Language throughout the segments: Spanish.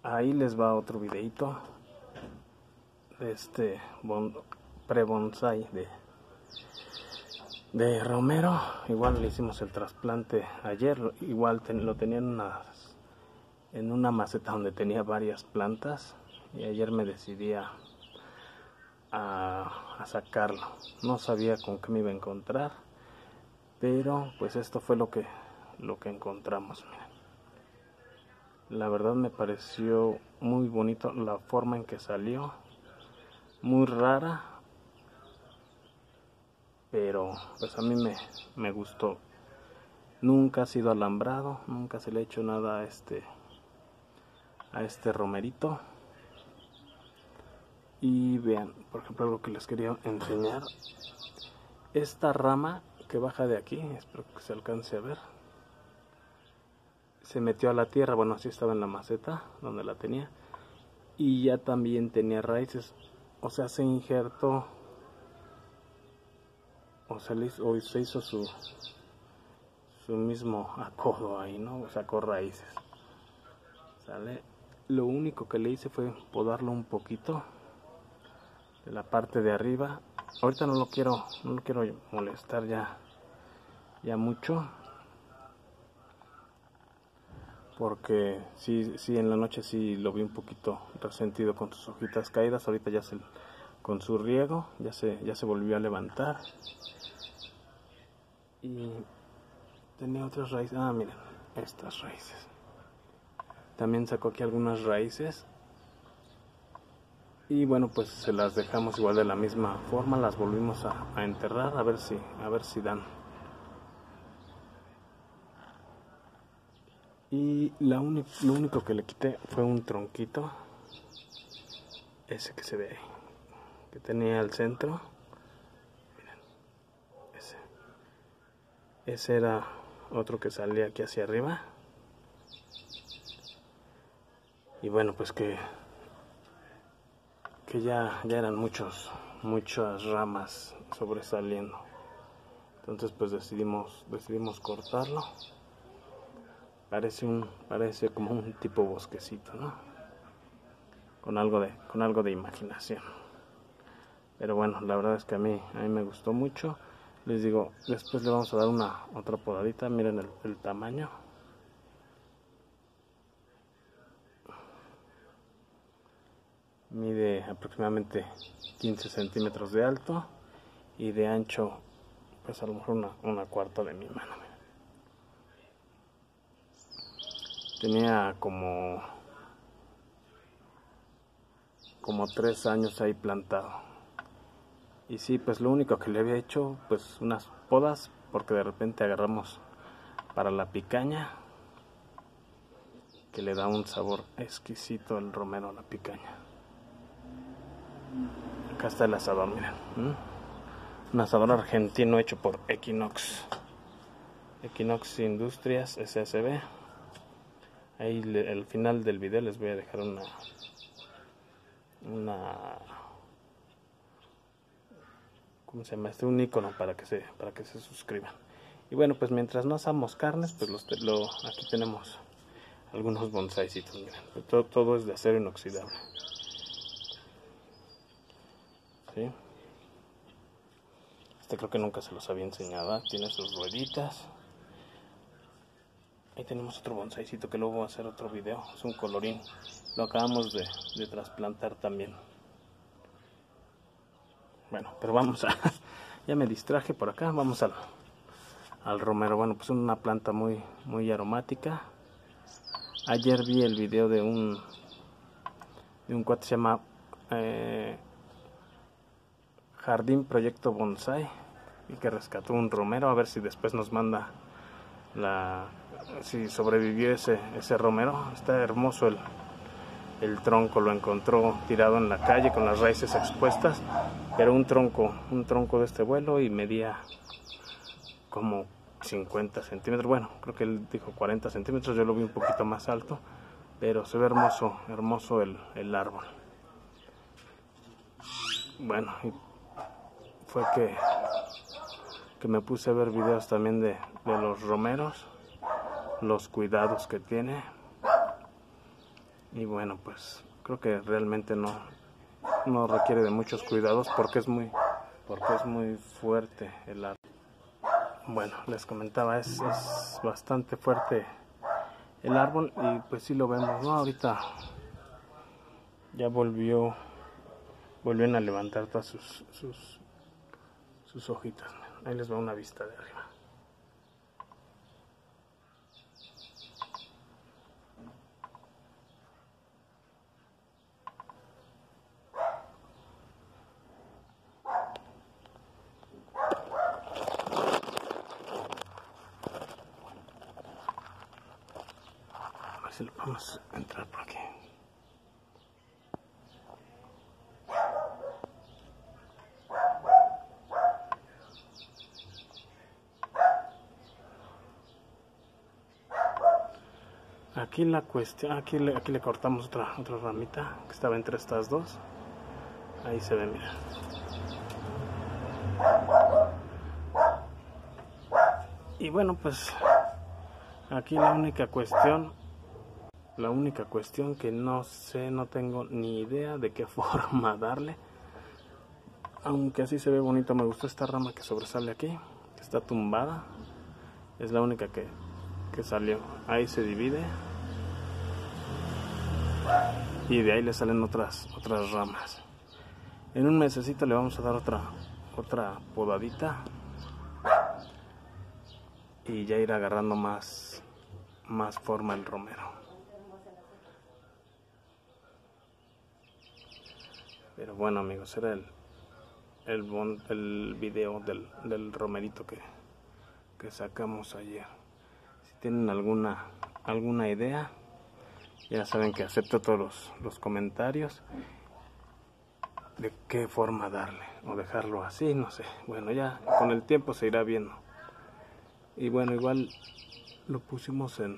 ahí les va otro videito de este pre-bonsai de romero. Igual le hicimos el trasplante ayer, igual lo tenía en una maceta donde tenía varias plantas, y ayer me decidí a sacarlo. No sabía con qué me iba a encontrar, pero pues esto fue lo que encontramos. Miren, la verdad me pareció muy bonito la forma en que salió, muy rara, pero pues a mí me gustó. Nunca ha sido alambrado, nunca se le ha hecho nada a este romerito. Y vean, por ejemplo, algo que les quería enseñar, esta rama que baja de aquí, espero que se alcance a ver, se metió a la tierra. Bueno, así estaba en la maceta donde la tenía, y ya también tenía raíces, o sea, se injertó, o se hizo su mismo acodo ahí, ¿no? Sacó raíces, ¿sale? Lo único que le hice fue podarlo un poquito de la parte de arriba. Ahorita no lo quiero molestar ya mucho, porque sí en la noche sí lo vi un poquito resentido con sus hojitas caídas. Ahorita ya con su riego ya se volvió a levantar, y tenía otras raíces. Miren, estas raíces también sacó aquí algunas raíces, y bueno, pues se las dejamos igual de la misma forma, las volvimos a enterrar a ver si dan. Y lo único que le quité fue un tronquito, ese que se ve ahí, que tenía al centro. Miren, ese era otro que salía aquí hacia arriba. Y bueno, pues que ya eran muchas ramas sobresaliendo. Entonces pues decidimos cortarlo. Parece como un tipo bosquecito, ¿no? Con algo de imaginación. Pero bueno, la verdad es que a mí me gustó mucho. Les digo, después le vamos a dar otra podadita. Miren el tamaño. Mide aproximadamente 15 centímetros de alto, y de ancho pues a lo mejor una cuarta de mi mano. Tenía como 3 años ahí plantado. Y sí, pues lo único que le había hecho, pues unas podas, porque de repente agarramos para la picaña, que le da un sabor exquisito el romero a la picaña. Acá está el asador, miren. Un asador argentino hecho por Equinox Industrias SSB. Ahí al final del video les voy a dejar ¿cómo se llama? Un icono para que se suscriban. Y bueno, pues mientras no asamos carnes, pues aquí tenemos algunos bonsaicitos. Miren, todo es de acero inoxidable. ¿Sí? Creo que nunca se los había enseñado. Tiene sus rueditas. Ahí tenemos otro bonsaicito que luego voy a hacer otro video. Es un colorín. Lo acabamos de trasplantar también. Bueno, pero vamos ya me distraje por acá. Vamos al romero. Bueno, pues una planta muy aromática. Ayer vi el video de un cuate que se llama Jardín Proyecto Bonsai, y que rescató un romero. A ver si después nos manda si sobrevivió ese romero. Está hermoso el tronco. Lo encontró tirado en la calle con las raíces expuestas, pero un tronco de este vuelo, y medía como 50 centímetros. Bueno, creo que él dijo 40 centímetros. Yo lo vi un poquito más alto, pero se ve hermoso el árbol. Bueno, y fue que me puse a ver videos también de los romeros, los cuidados que tiene. Y bueno, pues creo que realmente no requiere de muchos cuidados porque es muy fuerte el árbol. Bueno, les comentaba, es bastante fuerte el árbol y pues sí lo vemos, ¿no? Ahorita ya volvieron a levantar todas sus hojitas. Ahí les va una vista de arriba. A ver si lo podemos entrar por aquí. Aquí la cuestión, aquí le cortamos otra ramita que estaba entre estas dos. Ahí se ve, mira. Y bueno, pues aquí la única cuestión que no sé, no tengo ni idea de qué forma darle. Aunque así se ve bonito, me gustó esta rama que sobresale aquí, que está tumbada. Es la única que salió. Ahí se divide. Y de ahí le salen otras ramas. En un mesecito le vamos a dar otra podadita. Y ya irá agarrando más forma el romero. Pero bueno, amigos, era el video del romerito que sacamos ayer. Si tienen alguna idea, ya saben que acepto todos los comentarios de qué forma darle o dejarlo así, no sé. Bueno, ya con el tiempo se irá viendo. Y bueno, igual lo pusimos en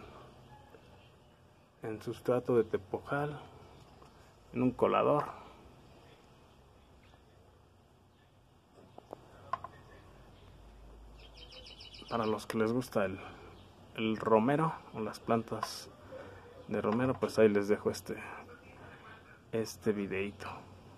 sustrato de tepojal, en un colador. Para los que les gusta el romero o las plantas de romero, pues ahí les dejo este videito.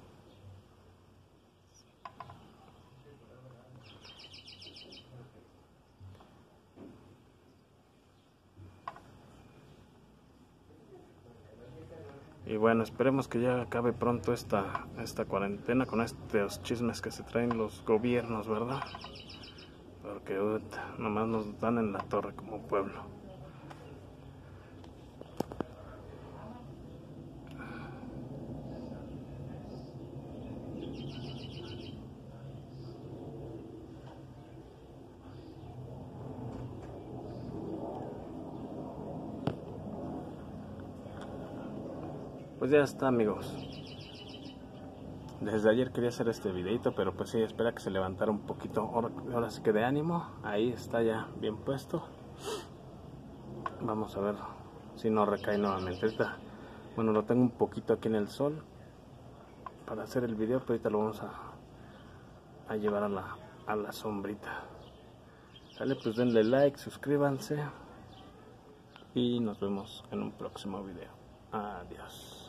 Y bueno, esperemos que ya acabe pronto esta cuarentena con estos chismes que se traen los gobiernos, ¿verdad? Porque nomás nos dan en la torre como pueblo. Pues ya está, amigos. Desde ayer quería hacer este videito, pero pues sí, espera que se levantara un poquito. Ahora sí que de ánimo. Ahí está ya bien puesto. Vamos a ver si no recae nuevamente. Ahorita, bueno, lo tengo un poquito aquí en el sol para hacer el video, pero ahorita lo vamos a llevar a la sombrita. Sale, pues denle like, suscríbanse y nos vemos en un próximo video. Adiós.